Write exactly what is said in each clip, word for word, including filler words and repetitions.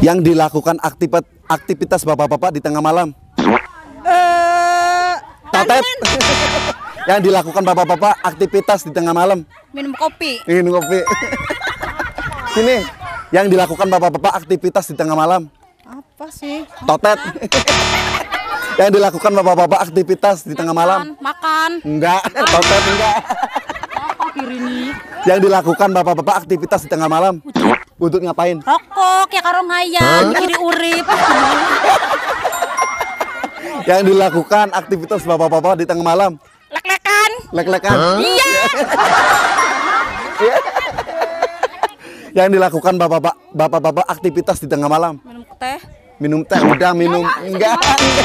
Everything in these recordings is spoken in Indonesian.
Yang dilakukan aktivitas aktivitas bapak-bapak di tengah malam. Eh, Totet. Yang dilakukan bapak-bapak aktivitas di tengah malam. minum kopi. Minum kopi. Sini. Yang dilakukan bapak-bapak aktivitas di tengah malam. Apa sih? Totet. Yang dilakukan bapak-bapak aktivitas di tengah malam. Makan. Enggak, totet enggak. Apa kiri nih? Yang dilakukan bapak-bapak aktivitas di tengah malam. Untuk ngapain? Rokok ya karo ngayang, kiri urip. Yang dilakukan aktivitas bapak-bapak di tengah malam. Lek-lekan. Lek-lekan. Iya. Yang dilakukan bapak-bapak bapak-bapak aktivitas di tengah malam. Minum teh. Minum teh, udah minum. Enggak.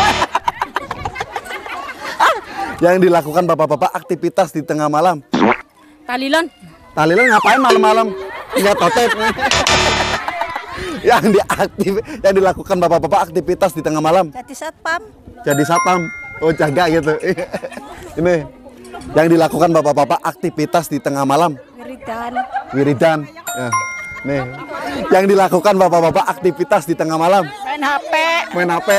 Yang dilakukan bapak-bapak aktivitas di tengah malam. Talilan. Talilan ngapain malam-malam? Enggak totet. Yang diaktif yang dilakukan bapak-bapak aktivitas di tengah malam. Jadi satpam. Jadi satpam. Oh, jaga gitu. Ini yang dilakukan bapak-bapak aktivitas di tengah malam. Wiridan. Wiridan. Ya. Nih. Yang dilakukan bapak-bapak aktivitas di tengah malam. Main H P. Main H P.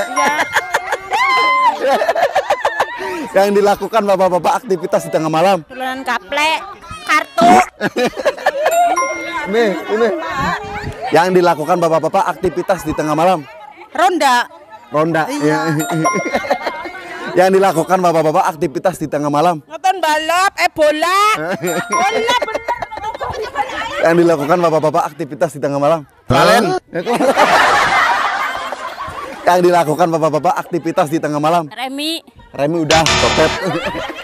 Yang dilakukan bapak-bapak aktivitas di tengah malam. Dolanan gaplek. Kartu. Nih, ini. Yang dilakukan bapak-bapak aktivitas di tengah malam. Ronda. Ronda. Ya. Yang dilakukan bapak-bapak aktivitas di tengah malam. Nonton balap, eh bola. Bola bener. Yang dilakukan bapak-bapak aktivitas di tengah malam. Kalian? Yang dilakukan bapak-bapak aktivitas di tengah malam. Remi. Remi udah, totet.